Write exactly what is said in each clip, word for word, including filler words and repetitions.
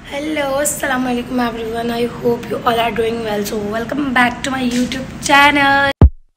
Hello अस्सलाम वालेकुम everyone, I hope you all are doing well. So welcome back to my YouTube channel.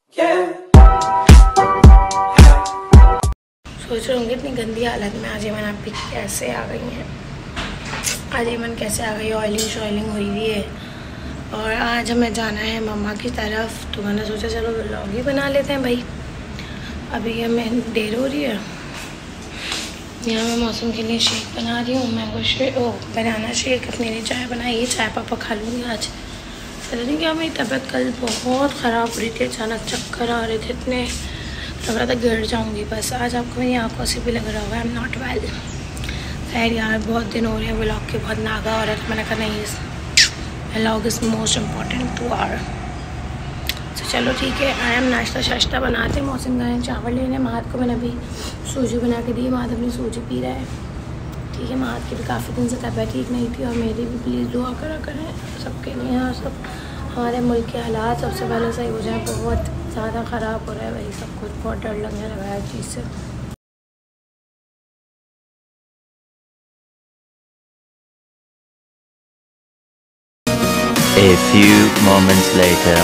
सोच रहे होंगे इतनी गंदी हालत में आज ईमन आप कैसे आ गई हैं। आज ईमन कैसे आ गई, ऑयलिंग शॉयलिंग हुई हुई है और आज हमें जाना है मम्मा की तरफ। तो मैंने सोचा चलो व्लॉग ही बना लेते हैं भाई। अभी हमें देर हो रही है। यहाँ मैं मौसम के लिए शेक बना रही हूँ, मैंगो शेक, ओ बनाना शेक। अपने लिए चाय बनाई है, चाय पापा खा लूँगी आज। पता नहीं क्या, मेरी तबीयत कल बहुत ख़राब हो रही थी, अचानक चक्कर आ रहे थे इतने, लग रहा था गिर जाऊँगी बस। आज आपको मेरी आंखों से भी लग रहा होगा आई एम नॉट वेल। खैर यार बहुत दिन हो रहे हैं, व्लॉग के बहुत नागा हो रहा था। मैंने कहा नहीं, vlog is most important to our. तो चलो ठीक है, आई एम नाश्ता शाश्ता बनाते। मौसम गए चावल लेने, महाद को मैंने अभी सूजी बना के दी। महाद अपनी सूजी पी रहा है, ठीक है। महाद की भी काफ़ी दिन से तबीयत ठीक नहीं थी और मेरी भी प्लीज़ दुआ करा करें सबके लिए। और सब हमारे मुल्क के हालात सबसे पहले सही हो जाए, बहुत ज़्यादा ख़राब हो रहा है भाई सब कुछ, बहुत डर लगने लगा है चीज़ से। A few moments later.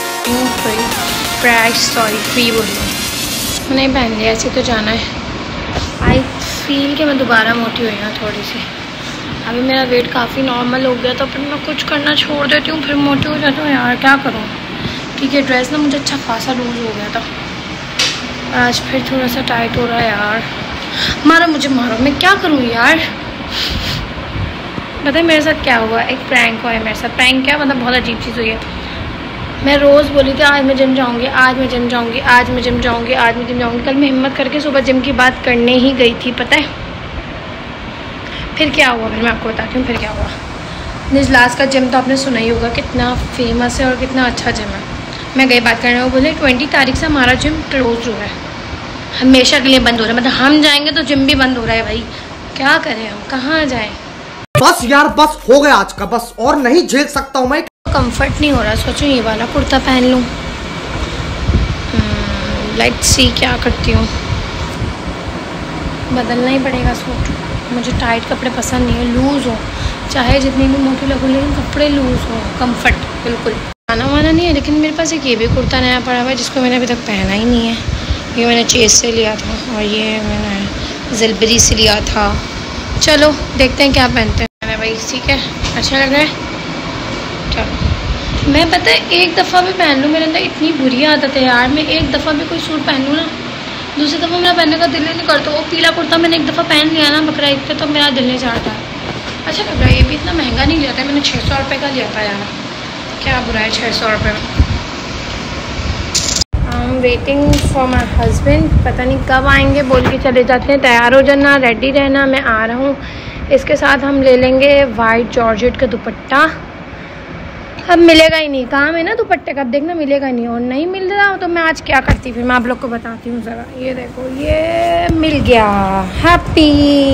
Fresh sorry free बोली नहीं पहन लिया, ऐसे तो जाना है। आई फील कि मैं दोबारा मोटी हुई हूँ थोड़ी सी। अभी मेरा वेट काफ़ी नॉर्मल हो गया, तो फिर मैं कुछ करना छोड़ देती हूँ, फिर मोटी हो जाती हूँ यार, क्या करूँ। ठीक है, ड्रेस ना मुझे अच्छा खासा लूज हो गया था, आज फिर थोड़ा सा टाइट हो रहा है यार। मारो मुझे मारो, मैं क्या करूँ यार। पता है मेरे साथ क्या हुआ, एक प्रैंक हुआ है मेरे साथ। प्रैंक क्या मतलब, बहुत अजीब चीज़ हुई है। मैं रोज़ बोली थी आज मैं जिम जाऊंगी, आज मैं जिम जाऊंगी, आज मैं जिम जाऊंगी, आज मैं जिम जाऊंगी। कल मैं हिम्मत करके सुबह जिम की बात करने ही गई थी, पता है फिर क्या हुआ। फिर मैं आपको बताती हूँ फिर क्या हुआ। निजलास का जिम तो आपने सुना ही होगा, कितना फेमस है और कितना अच्छा जिम है। मैं गई बात करने, वो बोले ट्वेंटी तारीख से हमारा जिम क्लोज हो रहा है, हमेशा के लिए बंद हो रहा है। मतलब हम जाएंगे तो जिम भी बंद हो रहा है भाई, क्या करें हम, कहाँ जाएँ। बस यार बस हो गया आज का, बस और नहीं झेल सकता हूँ मैं। कंफर्ट नहीं हो रहा, सोचो ये वाला कुर्ता पहन लूँ। लेट्स सी क्या करती हूँ, बदलना ही पड़ेगा सूट। मुझे टाइट कपड़े पसंद नहीं है, लूज़ हो, चाहे जितनी भी मोटी लगूँ लेकिन कपड़े लूज़ हो, कंफर्ट बिल्कुल। खाना वाना नहीं है, लेकिन मेरे पास एक ये भी कुर्ता नया पड़ा हुआ है जिसको मैंने अभी तक पहना ही नहीं है। ये मैंने चेस से लिया था और ये मैंने जिलबरी से लिया था। चलो देखते हैं क्या पहनते हैं भाई, ठीक है अच्छा लग रहा है। चलो मैं पता है एक दफ़ा भी पहन लूँ, मेरे अंदर इतनी बुरी आदत है यार, मैं एक दफ़ा भी कोई सूट पहन लूँ ना, दूसरी दफ़ा मेरा पहनने का दिल नहीं करता। वो पीला कुर्ता मैंने एक दफ़ा पहन लिया ना बकरा ईद पे, तो मेरा दिल नहीं चाहता। अच्छा लग रहा है, ये भी इतना महंगा नहीं लिया था मैंने, छः सौ रुपये का लिया था यार, क्या बुरा है छः सौ रुपये में। I am waiting for my husband, पता नहीं कब आएंगे, बोल के चले जाते हैं तैयार हो जाना, रेडी रहना, मैं आ रहा हूँ। इसके साथ हम ले लेंगे वाइट जॉर्जेट का दुपट्टा। अब मिलेगा ही नहीं, काम है ना दुपट्टे का, अब देखना मिलेगा नहीं। और नहीं मिल रहा तो मैं आज क्या करती, फिर मैं आप लोग को बताती हूँ ज़रा। ये देखो ये मिल गया, हैप्पी।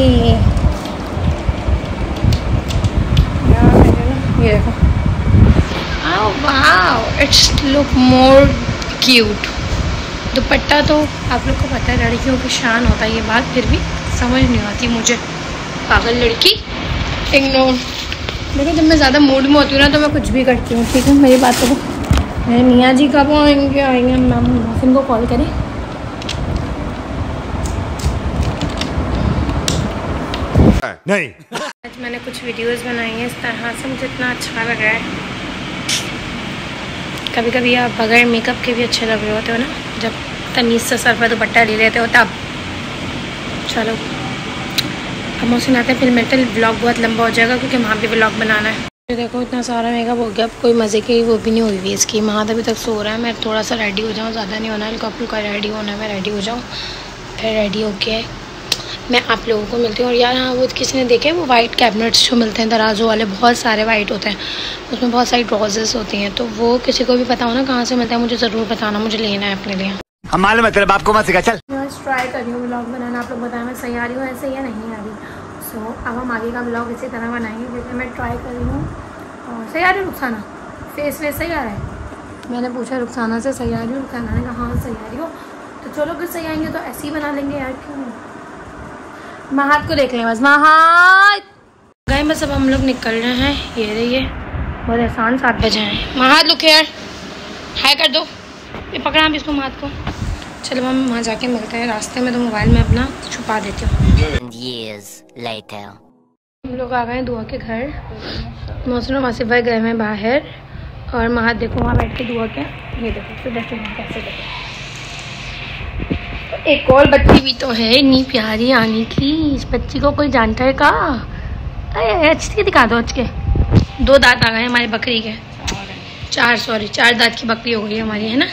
ये देखो, wow it's look more cute. Dupatta तो आप लोग को पता है लड़कियों की शान होता है, ये बात फिर भी समझ नहीं आती मुझे, पागल लड़की, इग्नोर। देखो जब मैं ज़्यादा मूड में होती हूँ ना तो मैं कुछ भी करती हूँ, ठीक है मेरी बात को। मेरे मियाँ जी कब आएंगे आएंगे मैम मोहसिन को कॉल करें। नहीं आज मैंने कुछ वीडियोस बनाई हैं इस तरह से, मुझे इतना अच्छा लग रहा है। कभी कभी आप बगैर मेकअप के भी अच्छे लग रहे होते हो ना, जब तमीज़ से सर पर दुपट्टा ले लेते हो तब। चलो अब मौसम आते हैं, फिर मिलते हैं। व्लॉग बहुत लंबा हो जाएगा क्योंकि वहाँ भी व्लॉग बनाना है। देखो इतना सारा मेकअप हो गया, अब कोई मज़े की वो भी नहीं हुई हुई इसकी। महाद अभी तक सो रहा है, मैं थोड़ा सा रेडी हो जाऊँ, ज़्यादा नहीं होना, हल्का फुल्का रेडी होना है, मैं रेडी हो जाऊँ। फिर रेडी होके मैं आप लोगों को मिलती हूँ। और यार हाँ, वो किसी ने देखे वो वाइट कैबिनेट्स जो मिलते हैं दराजों वाले, बहुत सारे वाइट होते हैं, उसमें बहुत सारी ड्रॉजेस होती हैं। तो वो किसी को भी पता हो ना कहाँ से मिलता है, मुझे ज़रूर बताना, मुझे लेना है अपने लिए। हम मालूम है तेरे बाप को मत सिखा, चल। मैं ट्राई कर रही हूँ व्लॉग बनाना, आप लोग बताएं मैं सही आ रही हूँ ऐसे या नहीं आ रही। सो so, अब हम आगे का व्लॉग इसी तरह बनाएंगे, लेकिन मैं ट्राई कर रही हूँ। और सही आ रही है रुखसाना, फेस वेस सही आ रहा है। मैंने पूछा रुखसाना से सही आ रही हूँ, रुखसाना ने कहा हाँ सही आ रही हो। तो चलो अगर सही आएंगे तो ऐसे ही बना लेंगे यार, क्यों। महाद को देख लें बस, महाद गए बस अब हम लोग निकल रहे हैं। ये रहिए बहुत आसान सात बजे हैं। माँ हाथ लुक यार, हाय कर दो। ये पकड़ा आप इसको हाथ को। चलो हम वहाँ जाके मिलते हैं। रास्ते में तो मोबाइल में अपना छुपा देती हूँ। हम लोग आ गए दुआ के घर। मौसम और मासिफ भाई गए हैं बाहर और महात देखो वहाँ बैठ के दुआ के ये देखो तो डस्टबिन कैसे देखो। एक और बच्ची भी तो है इतनी प्यारी आने की। इस बच्ची को कोई जानता है का? अरे अच्छी दिखा दो। आज के दो दांत आ गए हमारी बकरी के। चार सॉरी चार दांत की बकरी हो गई है हमारी, है ना।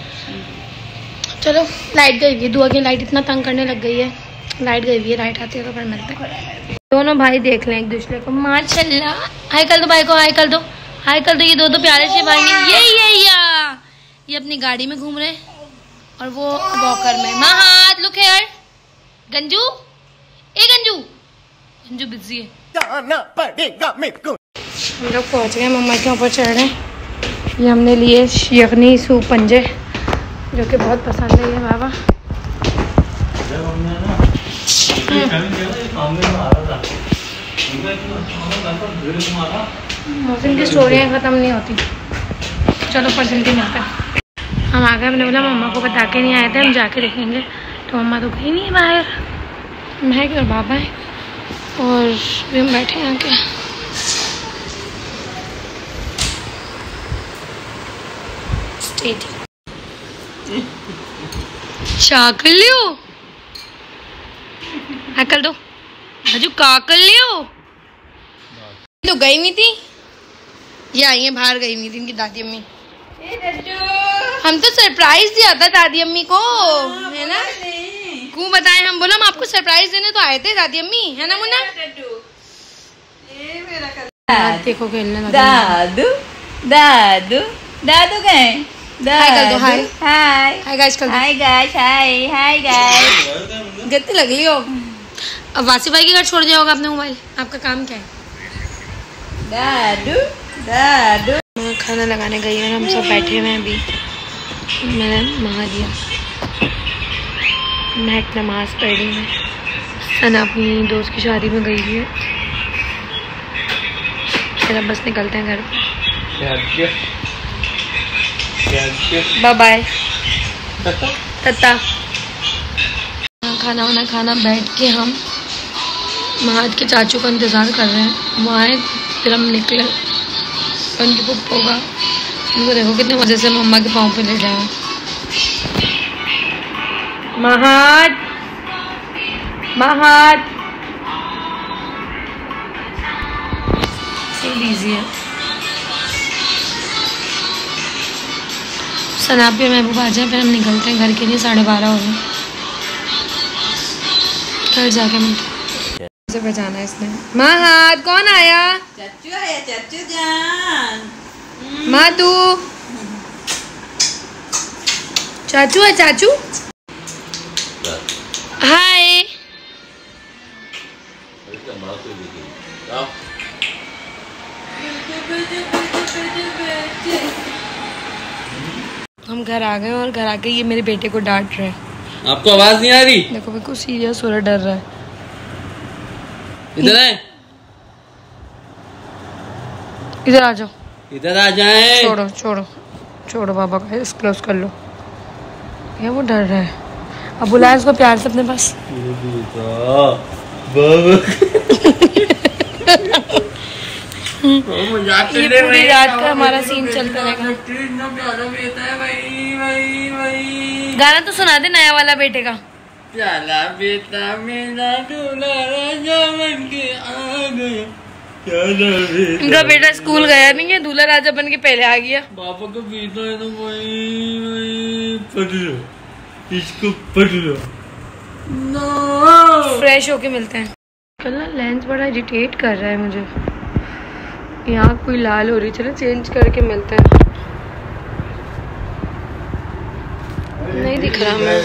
चलो लाइट गई हुई है। दुआ की लाइट इतना तंग करने लग गई है। लाइट गई हुई है, लाइट आती है तो फिर मिलते हैं। दोनों भाई देख लें एक दूसरे को। माशाल्लाह हाय कर दो भाई को, हाय कर दो, हाय कर दो। ये दो दो प्यारे से भाई हैं। ये ये या ये अपनी गाड़ी में घूम रहे हैं और वो वॉकर में। माँ हाथ लुक यार। गंजू ए गंजू गंजू बिजी है। जाना पड़ेगा मेरे को। हम लोग पहुँच गए, मम्मा के ऊपर चढ़ रहे हैं। ये हमने लिए यखनी सूप पंजे जो कि बहुत पसंद है ये बाबा। मौसम की स्टोरियाँ ख़त्म नहीं होती। चलो पर जल्दी मिलते हैं। हम आ गए। हमने बोला मम्मा को बता के नहीं आए थे, हम जाके देखेंगे। तो मम्मा तो कहीं नहीं है बाहर। मैं और बाबा है और भी हम बैठे हैं आके। क्या कर लियो? कर दो हजू का कर लियो। तो गई हुई थी, ये आई है बाहर गई हुई थी इनकी दादी अम्मी। हम तो सरप्राइज दिया था दादी अम्मी को, है ना। क्यों बताएं, हम बोला हम आपको सरप्राइज देने तो आए थे दादी अम्मी, है ना मुन्ना। देखो खेलने दादू दादू दादू गए। हाय कर दो, हाय हाय हाय गाइस कर दो। Hi guys hi hi guys. गत्ती लग ली हो। अब वासी भाई के घर छोड़ दिया होगा आपने मोबाइल। आपका काम क्या है? दादू दादू। मैं खाना लगाने गई है और हम सब बैठे हुए हैं। अभी मैंने नहा दिया। मैं एक नमाज पढ़ रही हूँ। सना अपनी दोस्त की शादी में गई हुई है। फिर अब बस निकलते हैं घर पे। बाय बाय तत्ता। खाना वाना खाना बैठ के हम महाद के चाचू का इंतज़ार कर रहे हैं। वो आए फिर हम निकले। उनकी पुप्पो का उनको देखो कितने मज़े से मम्मा के पाँव पे लेटे हैं। महाद महाद बिजी है। सनाब भी महबूब आ जाए फिर हम निकलते हैं घर के लिए। साढ़े बारह हो गए। घर जाके मिलते से बजाना है इसने। माँ हाथ कौन आया? चाचू आया, चाचू जान। माँ तू चाचू है। चाचू हाय। हम घर आ गए और घर आके ये मेरे बेटे को डांट रहे हैं। आपको आवाज नहीं आ रही? देखो बिल्कुल सीरियस हो रहा, डर रहा है। इधर आए, इधर आ जाओ, इधर आ जाए। छोड़ो छोड़ो छोड़ो बाबा का क्लोज कर लो। ये वो डर रहा है। अब बुलाया इसको प्यार से अपने पास। ये पूरी रात का हमारा सीन चलता रहेगा। गाना तो सुना दे नया वाला बेटे का। चला बेटा मेरा दूल्हा राजा बन के आ गया। इनका बेटा स्कूल गया नहीं है, दूल्हा राजा बन के पहले आ गया। पापा को पीता है तो वही वही पढ़ लो, इसको पढ़ लो। फ्रेश होके मिलते हैं। कल ना लेंस बड़ा इरिटेट कर रहा है मुझे। यहाँ कोई लाल हो रही। चलो चेंज करके मिलते हैं। नहीं दिख रहा मैं।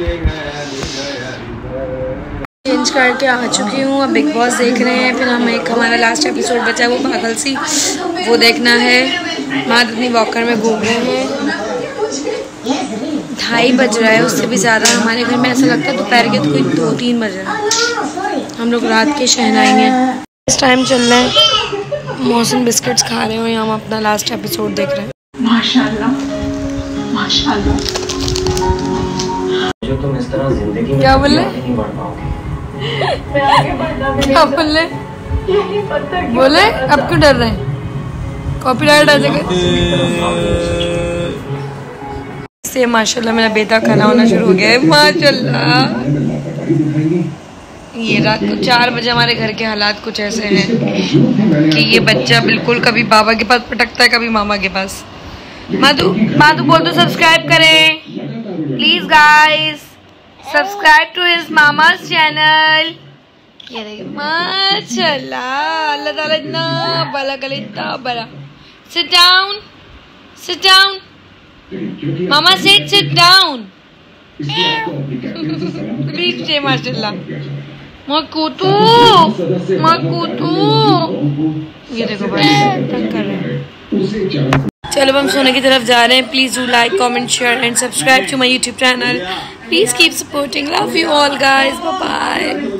चेंज करके आ चुकी हूँ। अब बिग बॉस देख रहे हैं। फिर हम एक हमारा लास्ट एपिसोड बचा है वो पागल सी, वो देखना है। माँ अपनी वॉकर में घूम रहे हैं। ढाई बज रहा है, उससे भी ज़्यादा। हमारे घर में ऐसा लगता है दोपहर के तो कोई दो तीन बज रहा है। हम लोग रात के शहनाई हैं। इस टाइम चल रहा है मौसम बिस्किट्स खा रहे हो या हम अपना लास्ट एपिसोड देख रहे हैं। माशाल्लाह माशाल्लाह। जो तुम इस तरह जिंदगी में क्या बोले नहीं बढ़ पाओगे। क्या बोले बोले अब क्यों डर रहे हैं? कॉपीराइट आ जाएगा। से माशाल्लाह मेरा बेटा खाना होना शुरू हो गया है माशाल्लाह। ये रात को चार बजे हमारे घर के हालात कुछ ऐसे हैं कि ये बच्चा बिल्कुल कभी बाबा के पास पटकता है कभी मामा के पास। माधु माधु बोल दो सब्सक्राइब करें please guys, subscribe to his मामा's चैनल। ये देखिए माशाल्लाह अल्लाह ताला इतना भला करे इतना बड़ा। सिट डाउन सिट डाउन मामा सिट सिट डाउन प्लीज से माशाल्लाह मकुतू मकुतू। ये देखो तंग कर रहे हैं। चलो हम सोने की तरफ जा रहे हैं। Please do like comment share and subscribe to my YouTube channel. Please keep supporting. Love you all guys, bye bye.